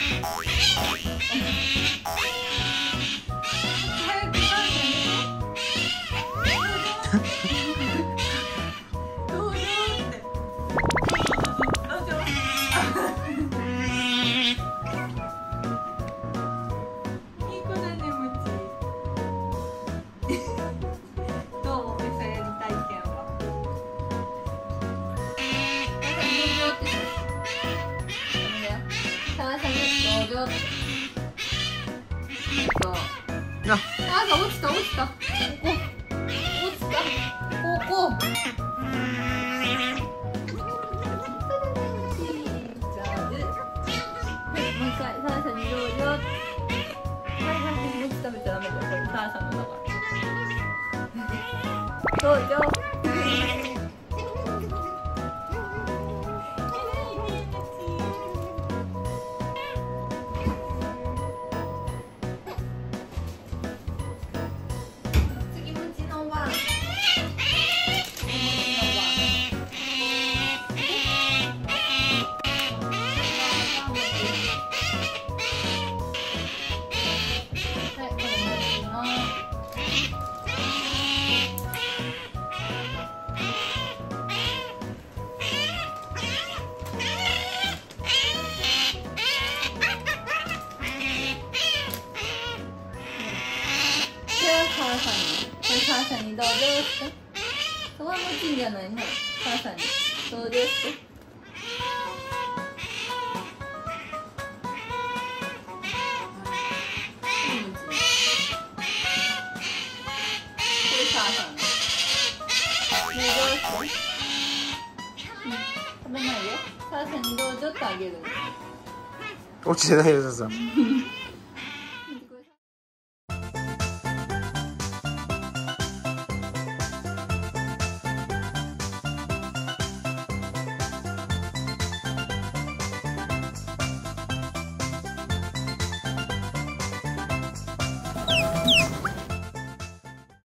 落ちた。ここ。もう一回、サーシャにどうぞ。はい、餅食べちゃダメだよ。これサーシャのだから。どうぞ。母さんにどうぞって。そこはもちんじゃないね。母さんにどうぞって。これ母さんね。どうぞって。食べないよ。母さんにどうぞってあげる。 落ちてないよ、ささん。